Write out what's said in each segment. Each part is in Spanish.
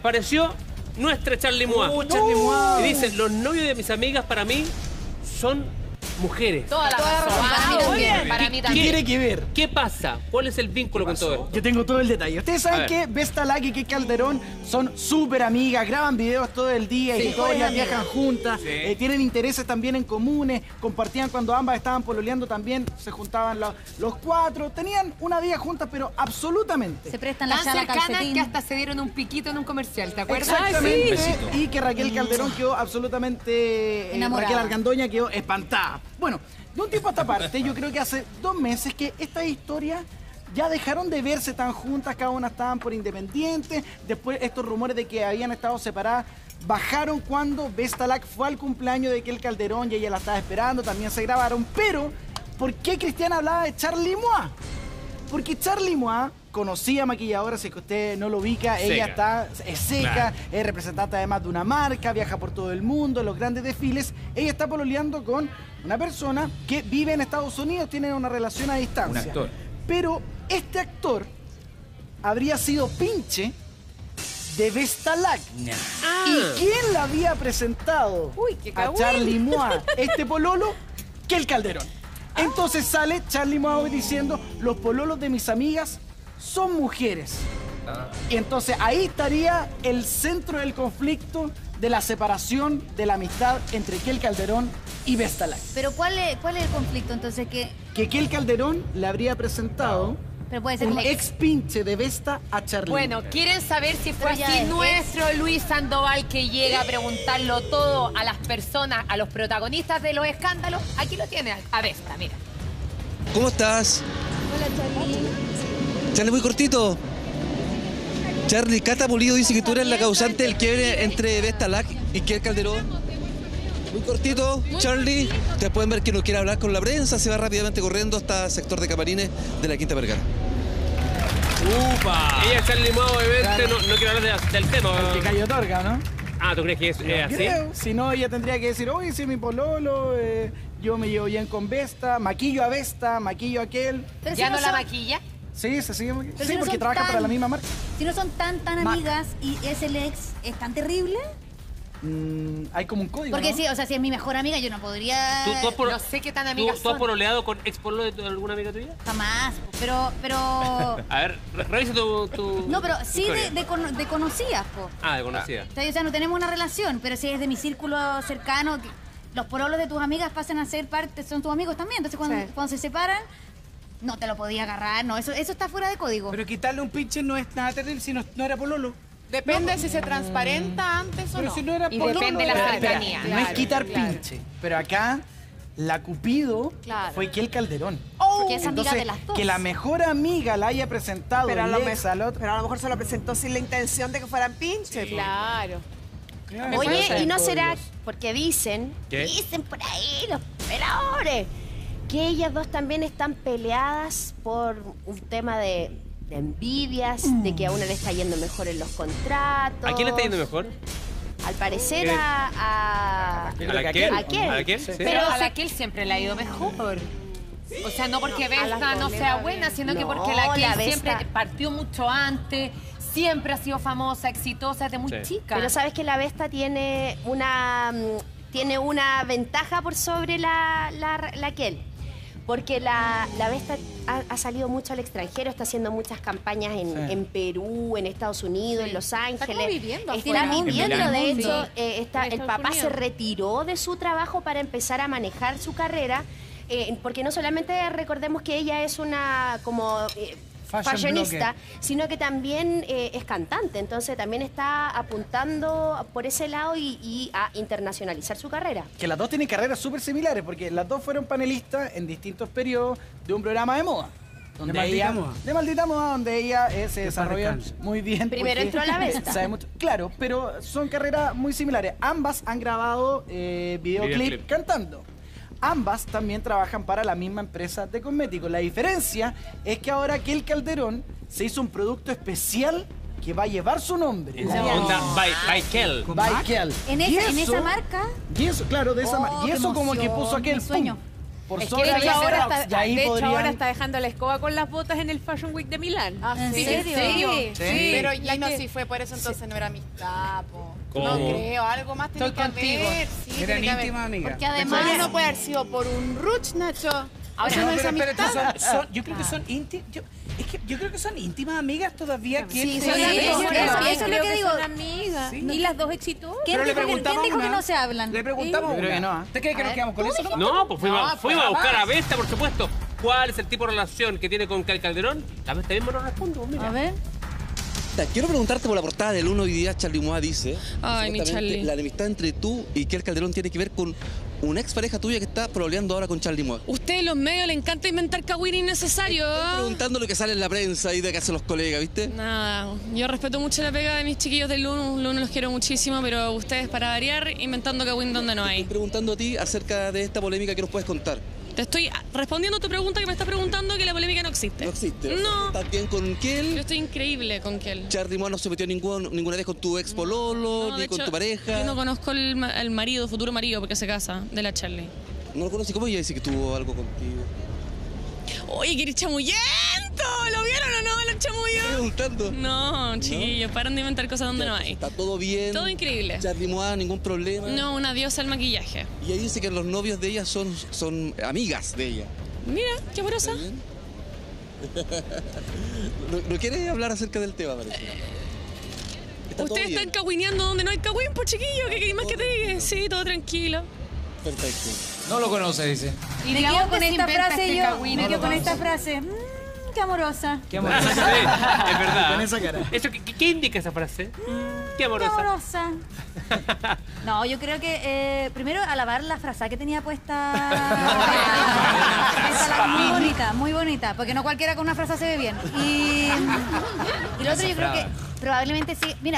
apareció nuestra Charlie Moa. Charlie Moa. Y dice, los novios de mis amigas para mí son mujeres. Toda la razón. Para mí ¿Qué también. tiene que ver? ¿Qué pasa? ¿Cuál es el vínculo con todo esto? Yo tengo todo el detalle. Ustedes saben que Vesta y Kate Calderón son súper amigas, graban videos todo el día, historias, viajan juntas, tienen intereses también en comunes, compartían cuando ambas estaban pololeando también, se juntaban los cuatro, tenían una vida juntas, pero absolutamente. Se prestan la Tan chala cercanas calcetín. que hasta se dieron un piquito en un comercial, ¿te acuerdas? Exactamente. Y que Raquel Calderón quedó absolutamente enamorada. Raquel Argandoña quedó espantada. Bueno, de un tiempo a esta parte, yo creo que hace 2 meses que estas historias ya dejaron de verse tan juntas, cada una estaban por independiente. Después estos rumores de que habían estado separadas bajaron cuando Vesta fue al cumpleaños de Kate Calderón y ella la estaba esperando, también se grabaron. Pero, ¿por qué Cristiana hablaba de Charlie Moa? Porque Charlie Moa, conocida maquilladora, si es que usted no lo ubica, ella es seca, es representante además de una marca, viaja por todo el mundo, en los grandes desfiles. Ella está pololeando con una persona que vive en Estados Unidos, tienen una relación a distancia. Un actor. Pero este actor habría sido pinche de Vesta. ¿Y quién la había presentado a Charlie Moa, este pololo? Kate Calderón. Entonces sale Charlie Moa hoy diciendo, los pololos de mis amigas son mujeres. Y entonces ahí estaría el centro del conflicto, de la separación, de la amistad entre Kate Calderón y Vesta. Pero ¿cuál es el conflicto entonces? Que Kate Calderón le habría presentado Pero puede ser un el ex pinche de Vesta a Charlie. Bueno, ¿quieren saber si fue Pero ya así es nuestro Luis Sandoval que llega a preguntarlo todo a las personas, a los protagonistas de los escándalos? Aquí lo tiene, a Vesta, mira. ¿Cómo estás? Hola, Charlie. Charlie, muy cortito. Charlie, Cata Pulido dice que tú eres la causante del quiebre entre Vesta y Kate Calderón. Muy cortito, Charlie. Ustedes pueden ver que no quiere hablar con la prensa, se va rápidamente corriendo hasta el sector de camarines de la Quinta Vergara. ¡Upa! Ella, Charlie Moa, obviamente, no quiere hablar del tema. Que cayó torga, ¿no? Ah, ¿tú crees que es así? Creo. Si no, ella tendría que decir, oye, sí, mi pololo, yo me llevo bien con Vesta, maquillo a Vesta, maquillo a aquel. Pero ¿Ya si no la son- maquilla? Sí, se sigue maquillando. Pero Sí, si no porque son trabaja tan- para la misma marca. Si no son tan amigas y es el ex, ¿es tan terrible? Hay como un código, Porque ¿no? sí, o sea, si es mi mejor amiga, yo no podría... ¿Tú has por- No sé qué tan ¿Tú amigas has son. pololeado con ex pololo de alguna amiga tuya? Jamás, pero... A ver, revisa tu No, pero tu sí historia. de conocidas, po. Ah, de conocida. O sea, no tenemos una relación, pero si es de mi círculo cercano, que los pololos de tus amigas pasan a ser parte, son tus amigos también. Entonces, cuando se separan, no te lo podía agarrar, no, eso está fuera de código. Pero quitarle un pinche no es nada terrible si no era pololo. Depende si se transparenta antes o Pero no. si no era Y pololo. depende de la Espera, cercanía. no es quitar pinche, pero acá la Cupido fue Kate Calderón. Porque es amiga Entonces, de las dos. que la mejor amiga la haya presentado Pero a, el lo ex al otro. pero a lo mejor se lo presentó sin la intención de que fueran pinches. Claro. Oye, ¿y no será porque dicen ¿Qué? por ahí los peladores, que ellas dos también están peleadas por un tema de envidias, de que a una le está yendo mejor en los contratos? ¿A quién le está yendo mejor? Al parecer ¿Qué? a... ¿A la Kel? ¿A quién? ¿A la Kel? Sí. Sí. Pero a la que él siempre le ha ido mejor. O sea, no porque Vesta no sea buena, sino que porque la que la Vesta- siempre partió mucho antes, siempre ha sido famosa, exitosa desde muy Sí. chica. Pero sabes que la Vesta tiene una ventaja por sobre la Kel. Porque la Vesta ha salido mucho al extranjero, está haciendo muchas campañas en Perú, en Estados Unidos, en Los Ángeles. como viviendo Está afuera. viviendo, En de Milán. hecho, Sí. el Estados papá se Unidos. retiró de su trabajo para empezar a manejar su carrera, porque no solamente recordemos que ella es una como... fashionista, sino que también es cantante, entonces también está apuntando por ese lado y a internacionalizar su carrera. Que las dos tienen carreras súper similares, porque las dos fueron panelistas en distintos periodos de un programa de moda. De Maldita Moda. De Maldita Moda, donde ella se desarrolló descanse. muy bien. Primero porque entró a la Vesta. sabe mucho. Claro, pero son carreras muy similares. Ambas han grabado videoclip Videoclip. cantando. Ambas también trabajan para la misma empresa de cosméticos. La diferencia es que ahora Kate Calderón se hizo un producto especial que va a llevar su nombre. Onda by Kel. By Kel. En Y esa eso- marca... Y eso, claro, de esa marca. Y qué eso como que emoción, puso aquel mi sueño. pum. por Es que sobre de hecho, Alice ahora Rocks. está, Y ahí de hecho, podrían- ahora está dejando la escoba con las botas en el Fashion Week de Milán. ¿En Sí, serio? Sí. Pero La Gino, que- si fue por eso, entonces no era amistad, po. ¿Cómo? No creo, algo más tiene Estoy que contigo. haber. Sí, Eran tiene que haber. íntimas amigas. Porque además no puede haber sido por un ruch, Nacho. Ahora Eso no es pero amistad. yo creo que son íntimas. Yo creo que son íntimas amigas todavía. Sí, ¿Quién son sabe? amigas. Yo Eso también es lo creo que digo. son amigas. Sí. Y las dos exitosas. ¿Quién Pero le dijo que, preguntamos ¿quién dijo que una. no se hablan? Le preguntamos Yo creo una. que no, ¿eh? ¿Usted cree que nos quedamos con eso? No, pues fuimos a buscar a jamás. Vesta, por supuesto. ¿Cuál es el tipo de relación que tiene con Cal Calderón? La Vesta mismo nos responde, pues, mira. A ver. Quiero preguntarte por la portada del 1 hoy día. Charly Moa dice: Ay, mi supuestamente, Charly. la enemistad entre tú y Kel Calderón tiene que ver con una expareja tuya que está pololeando ahora con Charly Moa. Ustedes los medios le encanta inventar cagüín innecesario. Estoy preguntando lo que sale en la prensa y de que hacen los colegas, ¿viste? Nada, yo respeto mucho la pega de mis chiquillos del Luno, los quiero muchísimo, pero ustedes para variar inventando cagüín donde no Estoy hay. preguntando a ti acerca de esta polémica que nos puedes contar. Te estoy respondiendo a tu pregunta que me estás preguntando que la polémica no existe. No existe. No, ¿Estás bien con yo Kel? estoy increíble con Kel. Charly Moa no se metió ninguna vez con tu ex pololo, No, ni de con hecho, tu pareja. Yo no conozco el marido, futuro marido, porque se casa, de la Charly. No lo conocí. ¿Cómo ella dice que tuvo algo contigo? Oye, que eres chamullento. ¿Lo vieron o no? Los Estoy chamullos. preguntando. No, chiquillos, paran de inventar cosas donde no hay. Está todo bien. Todo increíble. Charly Moa, ningún problema. No, una diosa al maquillaje. Y ella dice que los novios de ella son amigas de ella. Mira, qué amorosa. ¿Está bien? ¿No quieres hablar acerca del tema, parece? Está todo Ustedes bien. están cagüineando donde no hay cagüín, pues chiquillo, ¿qué querés más que te diga? Sí, todo tranquilo. Perfecto. No lo conoce, dice. Y Me digamos quedo con que se esta inventa frase este yo. cagüín, Me no quedo lo con conoce. esta frase. Qué amorosa. Qué amoroso. Sí, es verdad. Con esa cara. Eso, ¿qué indica esa frase? Qué Qué amorosa. amorosa. No, yo creo que primero alabar la frase que tenía puesta. Esa, muy bonita, porque no cualquiera con una frase se ve bien. Y lo otro yo creo que probablemente sí. Mira,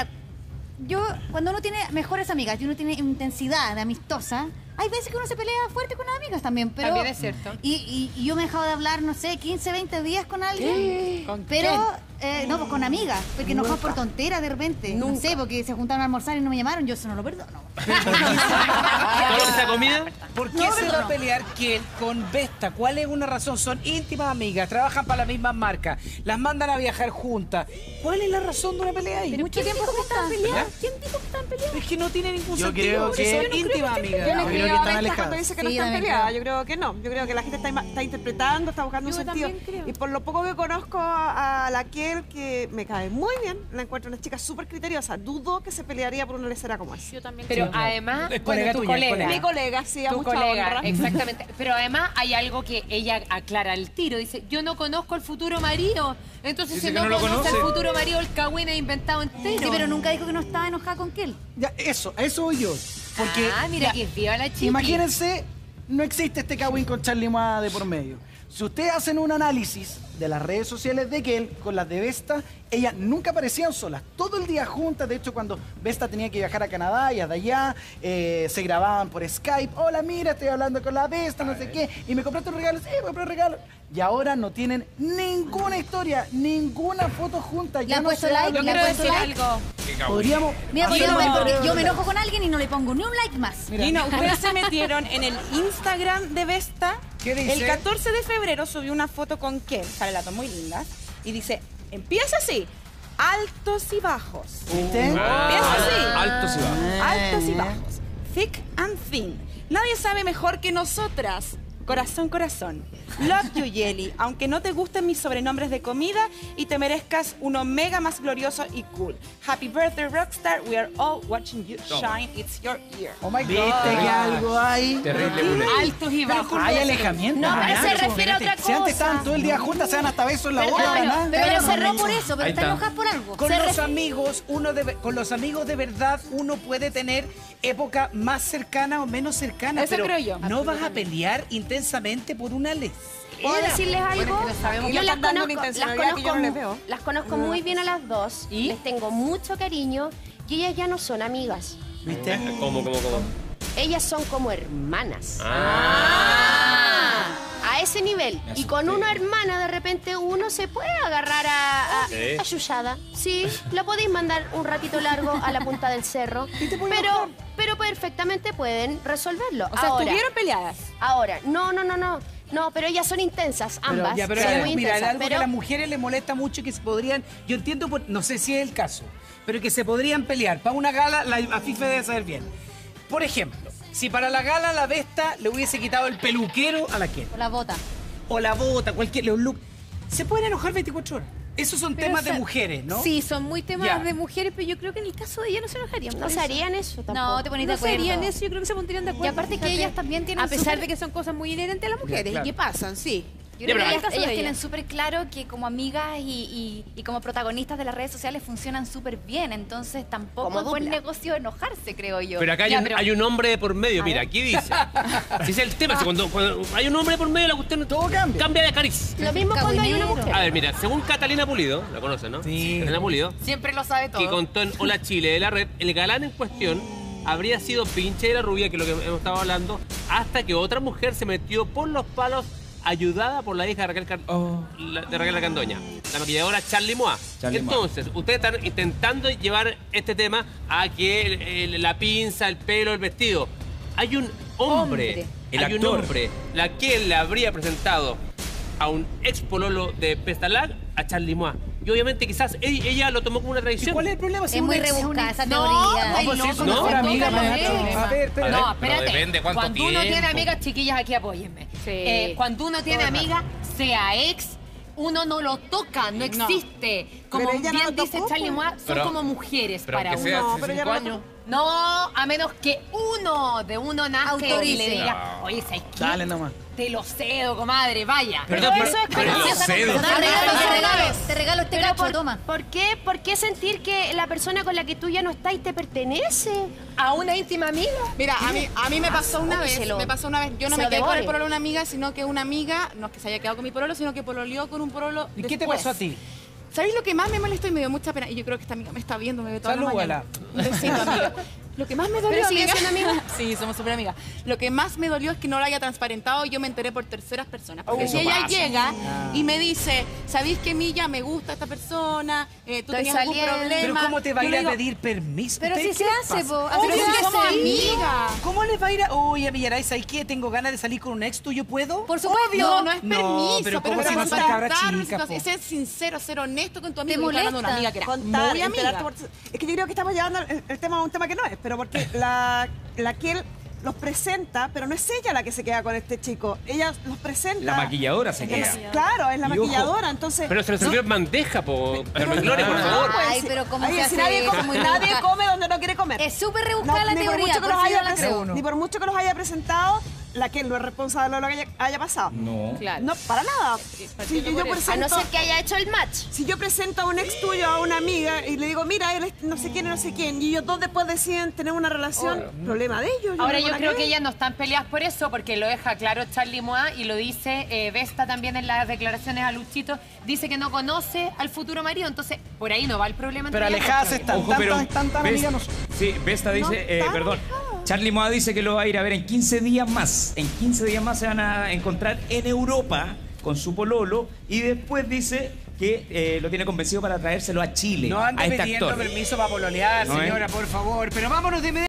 yo cuando uno tiene mejores amigas y uno tiene intensidad de amistosa, hay veces que uno se pelea fuerte con las amigas también, pero... También es cierto. Y yo me he dejado de hablar, no sé, 15, 20 días con alguien. ¿Con Pero, no, pues con amigas, porque enojados por tonteras de repente. No sé, porque se juntaron a almorzar y no me llamaron, yo eso no lo perdono. ¿Todo lo que sea comida? ¿Por qué se va a pelear Kel con Vesta? ¿Cuál es una razón? Son íntimas amigas, trabajan para las mismas marcas, las mandan a viajar juntas. ¿Cuál es la razón de una pelea ahí? Mucho tiempo juntas. ¿Quién dijo que estaban peleados? Es que no tiene ningún Yo sentido, creo que- son íntimas amigas. Yo no Yo creo creo que a están Vesta alejadas. cuando dice que no Sí, están también peleadas. creo. Yo creo que no. Yo creo que la gente está interpretando, está buscando un Yo sentido. también creo. Y por lo poco que conozco a la Kiel, que me cae muy bien, la encuentro una chica súper criteriosa. Dudo que se pelearía por una lecera como esa. Yo también Pero creo. además, Es colega tu tuya, es colega. colega. Mi colega, sí, a Tu mucha colega, honra. exactamente. Pero además hay algo que ella aclara al tiro. Dice, yo no conozco al futuro marido. Entonces, Dice si que no no lo conoce al conoce. futuro marido, el cagüín es inventado entero. Sí, pero nunca dijo que no estaba enojada con Kel. Ya, a eso voy yo. Porque, Ah, mira ya, que viva la chica. imagínense, no existe este cagüín con Charly Moa de por medio. Si ustedes hacen un análisis de las redes sociales de Kel con las de Vesta, ellas nunca aparecían solas, todo el día juntas. De hecho, cuando Vesta tenía que viajar a Canadá y de allá, se grababan por Skype. Hola, mira, estoy hablando con la Vesta, no sé qué. Y me compraste un regalo, sí, me compré un regalo. Y ahora no tienen ninguna historia, ninguna foto juntas. Le Ya han no puesto se like, hablan. le han puesto like. Podríamos... Mira, porque Podríamos- yo me enojo con alguien y no le pongo ni un like más. Mira. Gino, ustedes se metieron en el Instagram de Vesta. ¿Qué dice? El 14 de febrero subió una foto con Kel, sale la muy linda, y dice, empieza así, altos y bajos. ¿Viste? Empieza así. Altos y bajos. Altos y bajos. Thick and thin. Nadie sabe mejor que nosotras. Corazón, corazón. Love you, Jelly. Aunque no te gusten mis sobrenombres de comida y te merezcas uno mega más glorioso y cool. Happy birthday, Rockstar. We are all watching you shine. It's your year. Oh my God. ¿Viste que algo hay? Terrible bullying. Altos y bajos. Hay alejamiento. No, pero se refiere a otra Si antes estaban cosa. todo el día juntas, se dan hasta besos en la boca, ahora nada. Pero cerró por eso, pero Ahí está está. enojada por algo. Con los amigos, con los amigos de verdad, uno puede tener época más cercana o menos cercana. Eso pero creo yo. no vas a pelear intensamente por una ley. ¿Puedo decirles algo? Bueno, es que no sabemos Yo que las están dando una conozco, intencionalidad que yo no les veo. las conozco muy bien a las dos. Les tengo mucho cariño y ellas ya no son amigas. ¿Viste? ¿Cómo? Ellas son como hermanas. Ah. A a ese nivel. Y con una hermana, de repente, uno se puede agarrar a Yuyada. Sí, la podéis mandar un ratito largo a la punta del cerro. Pero perfectamente pueden resolverlo. O sea, Ahora, ¿estuvieron peleadas? Ahora, no, pero ellas son intensas, ambas. Pero son muy mira, intensas, algo que a las mujeres les molesta mucho que se podrían, yo entiendo, no sé si es el caso, pero que se podrían pelear. Para una gala, a FIFA debe saber bien. Por ejemplo, si para la gala la Vesta le hubiese quitado el peluquero a la Ken. O la bota. O la bota, cualquier look. Se pueden enojar 24 horas. Esos son temas de mujeres, ¿no? Sí, son muy temas de mujeres, pero yo creo que en el caso de ella no se enojarían. No se harían eso tampoco. No, te pones de No acuerdo. se harían eso, yo creo que se pondrían de acuerdo. Y aparte que ellas también tienen A pesar de que son cosas muy inherentes a las mujeres claro. y que pasan, sí. Yo creo que en el ellas, caso de ellas ella. tienen súper claro que como amigas y como protagonistas de las redes sociales funcionan súper bien, entonces tampoco Como es buen dupla. negocio enojarse, creo yo. Pero acá hay un hombre por medio, mira, aquí dice. Si es el tema, si cuando hay un hombre por medio, la cuestión todo cambia de cariz. Lo mismo cuando hay una mujer. A ver, mira, según Catalina Pulido, la conocen, ¿no? Sí. Catalina Pulido, Siempre lo sabe todo. que contó en Hola Chile de la red, el galán en cuestión habría sido Pinche de la Rubia, que es lo que hemos estado hablando, hasta que otra mujer se metió por los palos ayudada por la hija de Raquel Argandoña, la maquilladora Charlie Moa. Entonces, ustedes están intentando llevar este tema a que la pinza, el pelo, el vestido. Hay un hombre, la que le habría presentado a un ex pololo de Pestalag a Charlie Moa. Y obviamente quizás ella lo tomó como una tradición. ¿Cuál es el problema? Es muy rebuscada esa No, teoría. no, pues eso no, se amiga, toca a ver, pero no, pero espérate. depende cuánto Cuando uno tiempo. tiene amigas, chiquillas, aquí apóyenme. Sí. Cuando uno tiene amigas, sea ex, uno no lo toca, no existe. Como Pero ella no bien lo dice tocó, Charlie pues. Moa, son Pero- como mujeres Pero para aunque uno. sea No, hace pero ya 5 no- años. No, a menos que uno de uno nazca y Autorice. le diga, oye, ¿sabes qué? Dale nomás. Te lo cedo, comadre, vaya. Perdón, Pero eso es pero como- lo cedo. Te regalo este Pero cacho, toma. ¿Por qué sentir que la persona con la que tú ya no estás te pertenece? A una íntima amiga. Mira, a mí me pasó una vez, Yo no se me lo quedé con devore. el pololo de una amiga, sino que una amiga, no es que se haya quedado con mi pololo, sino que pololeó con un pololo ¿Y qué te después. pasó a ti? ¿Sabéis lo que más me molestó y me dio mucha pena? Y yo creo que esta amiga me está viendo, me ve toda la Salúdala. mañana. Un besito, amiga. Lo que más me dolió, ¿Pero siguen amiga- siendo amigas? Sí, somos súper amigas. Lo que más me dolió es que no lo haya transparentado y yo me enteré por terceras personas. Porque Eso si ella pasa. llega y me dice, ¿sabéis que Milla me gusta esta persona? ¿Tú tenías algún saliendo. problema? Pero ¿cómo te va a Yo ir le a digo, pedir permiso? Pero ¿Ustedes si qué se les hace, pasa? po. Obvio Pero que si somos se hace. amigas. ¿Cómo les va a ir a... Oye, Villaray, ¿sabes qué? Tengo ganas de salir con un ex tuyo, ¿puedo? Por supuesto. No, no es No, permiso, pero pero ¿cómo es si no son cabras chicas, po? ser sincero, ser honesto con tu ¿Te amigo. Yo estaba hablando de una molesta? amiga que era Contar, muy amiga. enterarte por- Es que yo creo que estamos llevando el tema a un tema que no es, pero porque la que él los presenta, pero no es ella la que se queda con este chico. Ella los presenta. La maquilladora se queda. Claro, es la Y ojo, maquilladora, entonces... Pero se lo sirvió en bandeja, Gloria, por favor. Ay, pero ¿cómo Ay, se si hace nadie eso? come, Muy nadie rebuscada. come donde no quiere comer. Es súper rebuscada la ni por teoría, mucho que por los si haya no la creo. ni por mucho que los haya presentado, la que no es responsable de lo que haya pasado. No. Claro. No, para nada. Si yo A no presento, ser que haya hecho el match. si yo presento a un ex tuyo, a una amiga, y le digo, mira, él es no sé quién y no sé quién, y ellos dos después deciden tener una relación, problema de ellos. Ahora no yo tengo creo nada que ver. ellas no están peleadas por eso, porque lo deja claro Charlie Moa y lo dice Vesta también en las declaraciones a Luchito. Dice que no conoce al futuro marido, entonces por ahí no va el problema. Pero entre ellas, alejadas creo yo. están, Ojo, pero tan amigas no son. sí, Vesta dice, tan perdón, Charlie Moa dice que lo va a ir a ver en 15 días más. En 15 días más se van a encontrar en Europa con su pololo y después dice que lo tiene convencido para traérselo a Chile, No ande a este pidiendo actor. permiso para pololear, No, señora, por favor. Pero vámonos de inmediato.